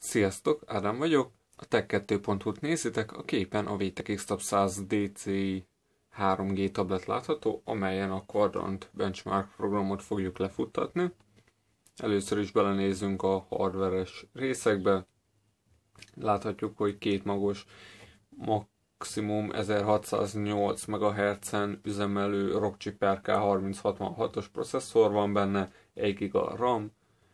Sziasztok, Ádám vagyok, a Tech2.hu-t nézitek, a képen a VTech X-Tab 100 DCI 3G tablet látható, amelyen a Quadrant Benchmark programot fogjuk lefuttatni. Először is belenézünk a hardveres részekbe. Láthatjuk, hogy két magos, maximum 1608 MHz-en üzemelő Rockchip RK3066-os processzor van benne, 1 GB RAM,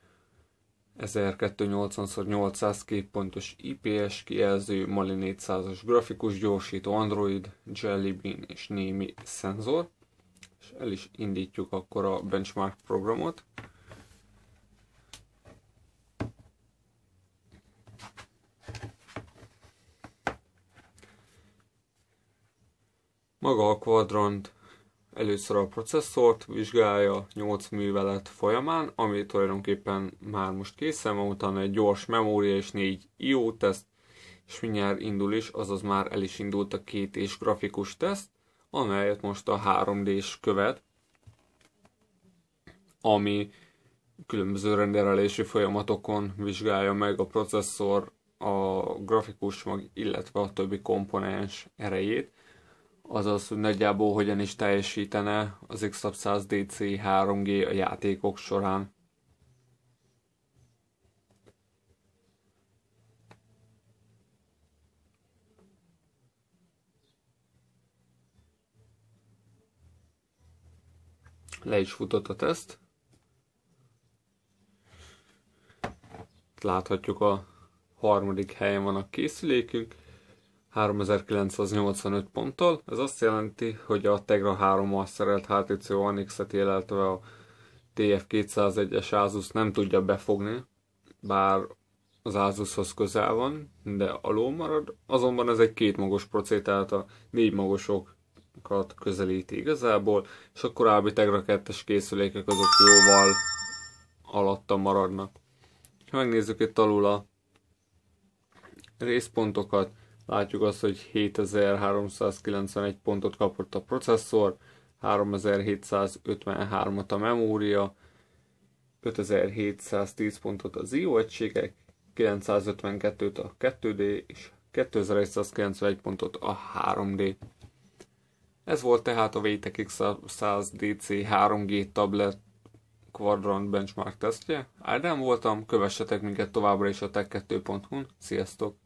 1280x800 képpontos IPS kijelző, Mali 400-as grafikus gyorsító, Android, Jelly Bean és némi szenzor. És el is indítjuk akkor a benchmark programot. Maga a Quadrant először a processzort vizsgálja 8 művelet folyamán, ami tulajdonképpen már most készen van, utána egy gyors memória és 4 IO teszt, és mindjárt indul is, azaz már el is indult a 2 és grafikus teszt, amelyet most a 3D-s követ, ami különböző rendelési folyamatokon vizsgálja meg a processzor, a grafikus mag, illetve a többi komponens erejét. Azaz, hogy nagyjából hogyan is teljesítene az X-Tab 100 DCI 3G a játékok során. Le is futott a teszt. Láthatjuk, a harmadik helyen van a készülékünk, 3985 ponttal. Ez azt jelenti, hogy a Tegra 3-mal szerelt HTC One X-et, illetve a TF201-es Asus nem tudja befogni, bár az Asushoz közel van, de alul marad. Azonban ez egy kétmagos proci, tehát a 4 magosokat közelíti igazából, és a korábbi Tegra 2-es készülékek azok jóval alatta maradnak. Ha megnézzük itt alul a részpontokat, látjuk azt, hogy 7391 pontot kapott a processzor, 3753-at a memória, 5710 pontot az IO egységek, 952-t a 2D és 2191 pontot a 3D. Ez volt tehát a VTech X100 DC 3G tablet Quadrant benchmark tesztje. Ádám voltam, kövessetek minket továbbra is a Tech2.hu-n. Sziasztok!